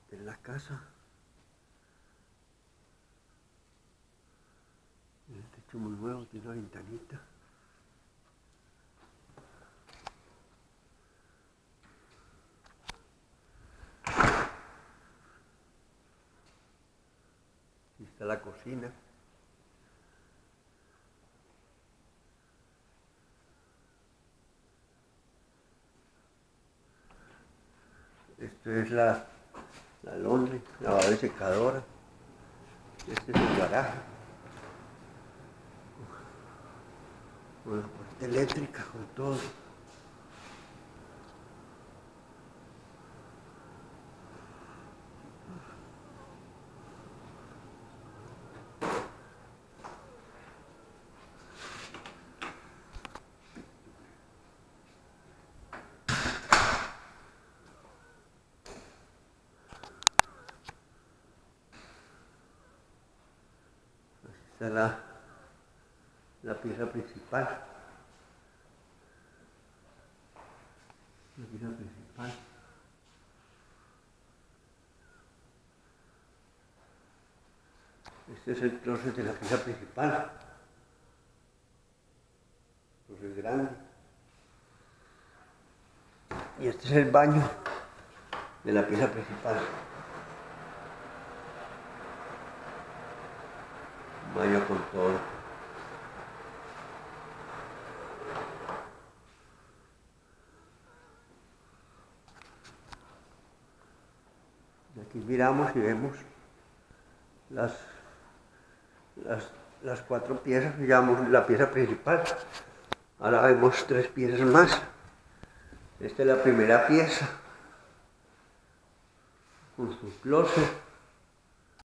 de la casa. El techo muy nuevo, tiene una ventanita. Aquí está la cocina. Esto es la laundry, lavadora y secadora. Este es el garaje. Con la puerta eléctrica, con todo. Esta es la pieza principal. La pieza principal. Este es el closet de la pieza principal. Closet grande. Y este es el baño de la pieza principal. Un baño con todo. Y aquí miramos y vemos las cuatro piezas, digamos la pieza principal. Ahora vemos tres piezas más. Esta es la primera pieza con su closet.